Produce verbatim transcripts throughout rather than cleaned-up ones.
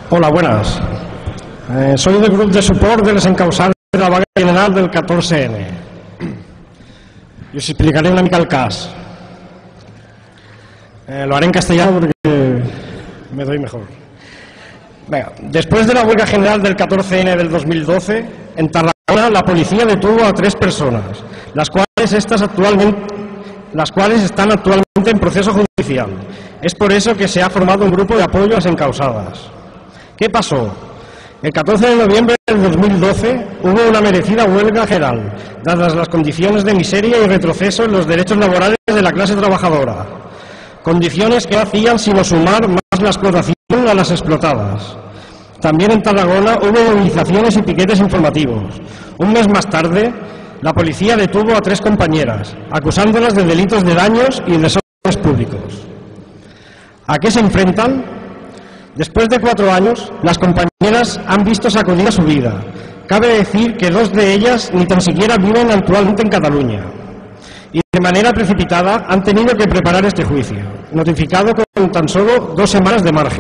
Hola, buenas. Eh, soy del grup de suport de les encausades de la vaga general del catorce ene. Y os explicaré una mica el cas. Eh, lo haré en castellano porque me doy mejor. Venga, después de la huelga general del catorce ene del dos mil doce, en Tarragona la policía detuvo a tres personas, las cuales, estas actualmente, las cuales están actualmente en proceso judicial. Es por eso que se ha formado un grupo de apoyo a las encausadas. ¿Qué pasó? El catorce de noviembre del dos mil doce hubo una merecida huelga general, dadas las condiciones de miseria y retroceso en los derechos laborales de la clase trabajadora. Condiciones que no hacían sino sumar más la explotación a las explotadas. También en Tarragona hubo movilizaciones y piquetes informativos. Un mes más tarde, la policía detuvo a tres compañeras, acusándolas de delitos de daños y desórdenes públicos. ¿A qué se enfrentan? Después de cuatro años, las compañeras han visto sacudida su vida. Cabe decir que dos de ellas ni tan siquiera viven actualmente en Cataluña. Y de manera precipitada han tenido que preparar este juicio, notificado con tan solo dos semanas de margen.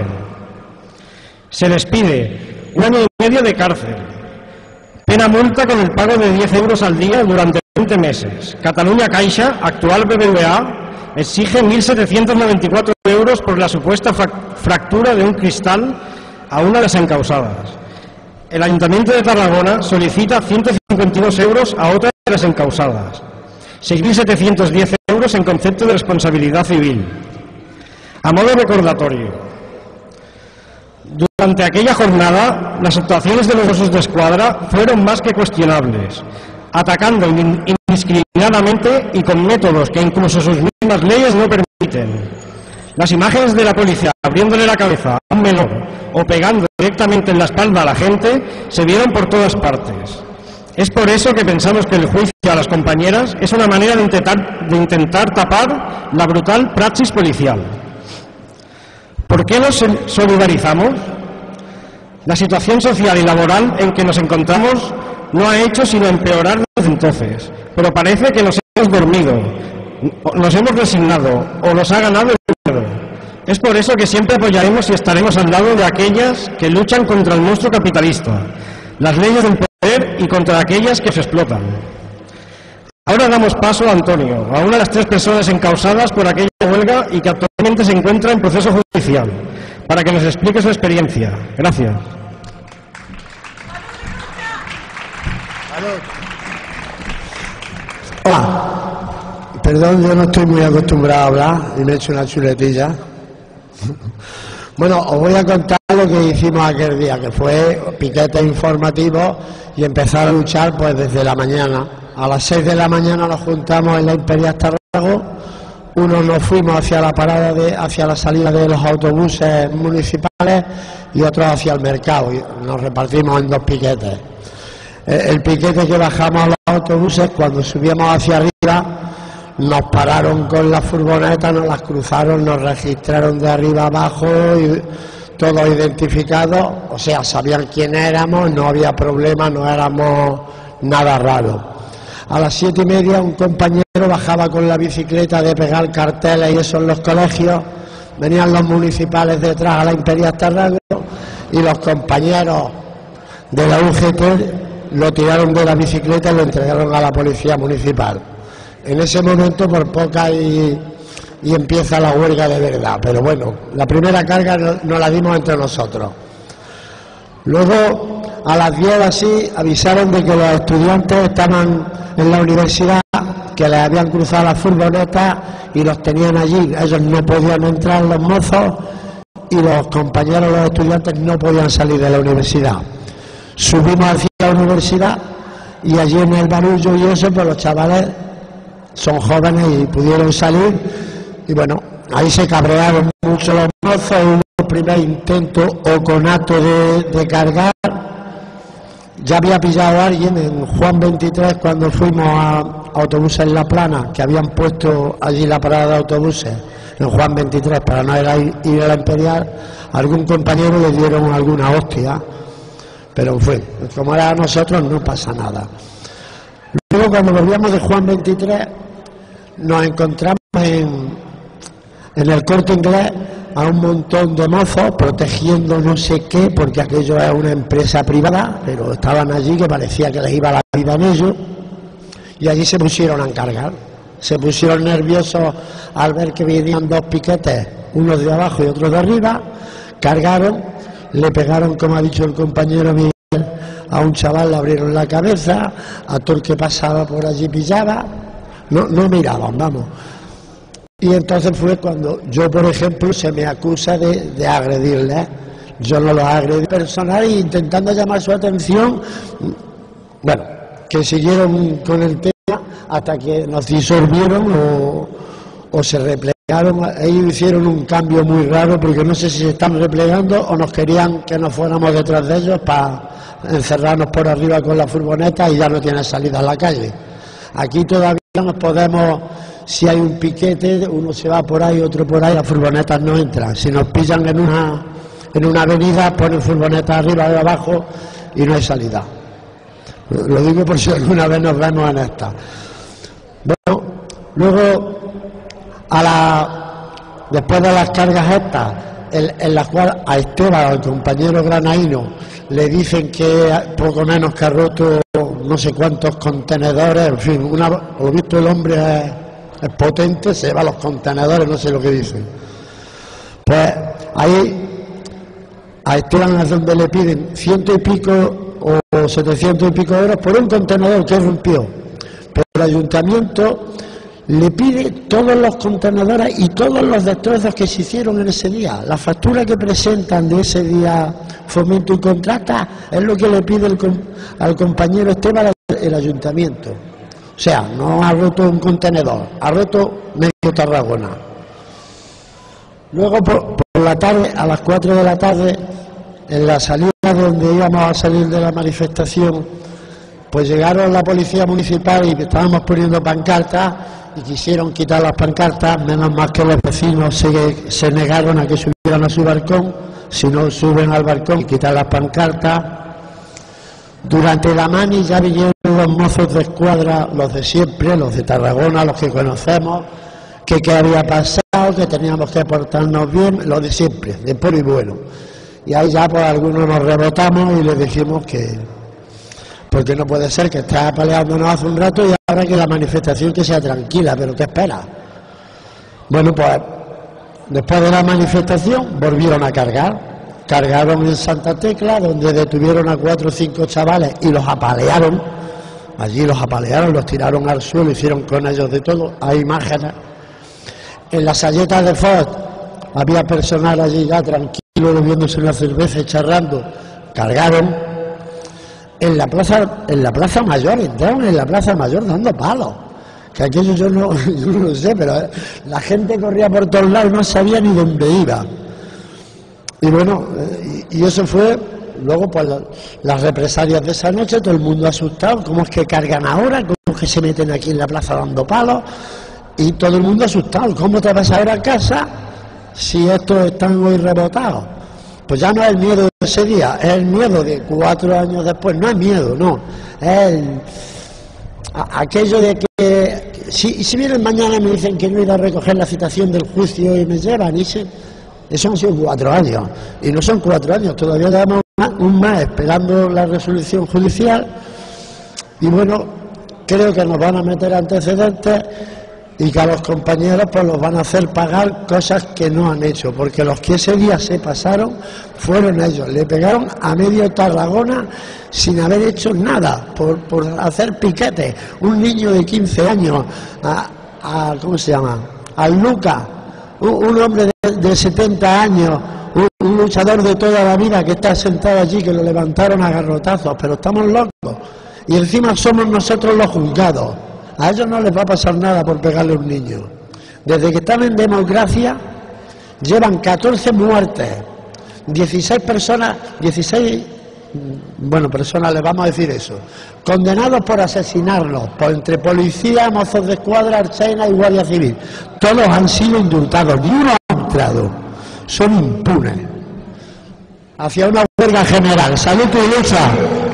Se les pide un año y medio de cárcel, pena multa con el pago de diez euros al día durante veinte meses. Catalunya Caixa, actual B B V A, exige mil setecientos noventa y cuatro euros por la supuesta fractura de un cristal a una de las encausadas. El Ayuntamiento de Tarragona solicita ciento cincuenta y dos euros a otra de las encausadas, seis mil setecientos diez euros en concepto de responsabilidad civil. A modo recordatorio, durante aquella jornada, las actuaciones de los Mossos d'Esquadra fueron más que cuestionables, atacando indiscriminadamente y con métodos que incluso sus mismas leyes no permiten. Las imágenes de la policía abriéndole la cabeza a un menor o pegando directamente en la espalda a la gente se vieron por todas partes. Es por eso que pensamos que el juicio a las compañeras es una manera de intentar, de intentar tapar la brutal praxis policial. ¿Por qué nos solidarizamos? La situación social y laboral en que nos encontramos no ha hecho sino empeorar desde entonces, pero parece que nos hemos dormido, nos hemos resignado o nos ha ganado el miedo. Es por eso que siempre apoyaremos y estaremos al lado de aquellas que luchan contra el monstruo capitalista, las leyes del poder y contra aquellas que se explotan. Ahora damos paso a Antonio, a una de las tres personas encausadas por aquella huelga y que actualmente se encuentra en proceso judicial, para que nos explique su experiencia. Gracias. Hola. Perdón, yo no estoy muy acostumbrado a hablar y me he hecho una chuletilla. Bueno, os voy a contar lo que hicimos aquel día, que fue piquete informativo y empezar a luchar pues desde la mañana. A las seis de la mañana nos juntamos en la Imperial Tarragona, unos nos fuimos hacia la parada de, hacia la salida de los autobuses municipales y otros hacia el mercado. Y nos repartimos en dos piquetes. El piquete que bajamos a los autobuses, cuando subíamos hacia arriba, nos pararon con las furgonetas, nos las cruzaron, nos registraron de arriba abajo, y todos identificados, o sea, sabían quién éramos, no había problema, no éramos nada raro. A las siete y media un compañero bajaba con la bicicleta de pegar carteles y eso en los colegios, venían los municipales detrás a la Imperial Tarragona y los compañeros de la U G T lo tiraron de la bicicleta y lo entregaron a la policía municipal. En ese momento por poca y, y empieza la huelga de verdad, pero bueno, la primera carga nos no la dimos entre nosotros. Luego, a las diez así, avisaron de que los estudiantes estaban en la universidad, que les habían cruzado las furgonetas y los tenían allí. Ellos no podían entrar, los mozos, y los compañeros, los estudiantes, no podían salir de la universidad. Subimos hacia la universidad y allí en el barullo y eso, pues los chavales son jóvenes y pudieron salir. Y bueno, ahí se cabrearon mucho los mozos, hubo el primer intento o conato de, de cargar. Ya había pillado a alguien en Juan veintitrés cuando fuimos a autobuses en La Plana, que habían puesto allí la parada de autobuses en Juan veintitrés para no ir, ir a la Imperial. Algún compañero le dieron alguna hostia, pero en fin, como era a nosotros no pasa nada. Luego cuando volvíamos de Juan veintitrés nos encontramos en, en el Corte Inglés a un montón de mozos protegiendo no sé qué, porque aquello es una empresa privada, pero estaban allí que parecía que les iba la vida en ellos, y allí se pusieron a encargar. Se pusieron nerviosos al ver que venían dos piquetes, unos de abajo y otros de arriba, cargaron, le pegaron, como ha dicho el compañero Miguel, a un chaval, le abrieron la cabeza, a todo el que pasaba por allí pillaba, no, no miraban, vamos. Y entonces fue cuando yo, por ejemplo, se me acusa de, de agredirle. Yo no los agredí personal e intentando llamar su atención, bueno, que siguieron con el tema hasta que nos disolvieron o, o se replegaron. Ellos hicieron un cambio muy raro porque no sé si se están replegando o nos querían que nos fuéramos detrás de ellos para encerrarnos por arriba con la furgoneta y ya no tiene salida a la calle. Aquí todavía nos podemos... Si hay un piquete, uno se va por ahí, otro por ahí, las furgonetas no entran. Si nos pillan en una, en una avenida, ponen furgonetas arriba y abajo y no hay salida. Lo digo por si alguna vez nos vemos en esta. Bueno, luego, a la, después de las cargas estas, en, en las cuales a Esteban, al compañero granaíno, le dicen que poco menos que ha roto no sé cuántos contenedores, en fin, una, lo visto el hombre es... es potente, se va a los contenedores, no sé lo que dicen. Pues ahí a Esteban es donde le piden ciento y pico o setecientos y pico euros por un contenedor que rompió. Pero el ayuntamiento le pide todos los contenedores y todos los destrozos que se hicieron en ese día. La factura que presentan de ese día Fomento y Contrata es lo que le pide el, al compañero Esteban el ayuntamiento. O sea, no ha roto un contenedor, ha roto medio Tarragona. Luego por, por la tarde, a las cuatro de la tarde, en la salida donde íbamos a salir de la manifestación, pues llegaron la policía municipal y estábamos poniendo pancartas y quisieron quitar las pancartas, menos mal que los vecinos se, se negaron a que subieran a su balcón, si no suben al balcón y quitan las pancartas. Durante la mani ya vinieron los mozos de escuadra, los de siempre, los de Tarragona, los que conocemos, que qué había pasado, que teníamos que portarnos bien, los de siempre, de puro y bueno. Y ahí ya pues algunos nos rebotamos y les dijimos que, porque no puede ser que estés apaleándonos hace un rato y ahora que la manifestación que sea tranquila, pero ¿qué esperas? Bueno, pues después de la manifestación volvieron a cargar. Cargaron en Santa Tecla, donde detuvieron a cuatro o cinco chavales y los apalearon. Allí los apalearon, los tiraron al suelo, hicieron con ellos de todo. Hay imágenes. En las salletas de Ford había personal allí ya tranquilo, bebiéndose una cerveza y charlando. Cargaron. En la plaza, en la plaza Mayor, entraron en la plaza Mayor dando palos. Que aquello yo no, yo no lo sé, pero la gente corría por todos lados, no sabía ni dónde iba. Y bueno, y, y eso fue, luego pues la, las represalias de esa noche, todo el mundo asustado, ¿cómo es que cargan ahora? ¿Cómo es que se meten aquí en la plaza dando palos? Y todo el mundo asustado, ¿cómo te vas ahora a casa si estos están hoy rebotados? Pues ya no es el miedo de ese día, es el miedo de cuatro años después, no es miedo, no, es el, a, aquello de que, si, si vienen mañana y me dicen que no he ido a recoger la citación del juicio y me llevan, y se... Eso han sido cuatro años, y no son cuatro años, todavía llevamos un mes esperando la resolución judicial, y bueno, creo que nos van a meter antecedentes y que a los compañeros pues los van a hacer pagar cosas que no han hecho, porque los que ese día se pasaron fueron ellos, le pegaron a medio Tarragona sin haber hecho nada, por, por hacer piquetes, un niño de quince años, a, a ¿cómo se llama?, a Lucas, un, un hombre de de setenta años, un, un luchador de toda la vida que está sentado allí, que lo levantaron a garrotazos, pero estamos locos. Y encima somos nosotros los juzgados. A ellos no les va a pasar nada por pegarle a un niño. Desde que están en democracia, llevan catorce muertes, dieciséis personas, dieciséis, bueno, personas, les vamos a decir eso, condenados por asesinarlos, por entre policía, mozos de escuadra, archaina y guardia civil. Todos han sido indultados, ni uno ha entrado, son impunes. Hacia una huelga general. ¡Salud y lucha!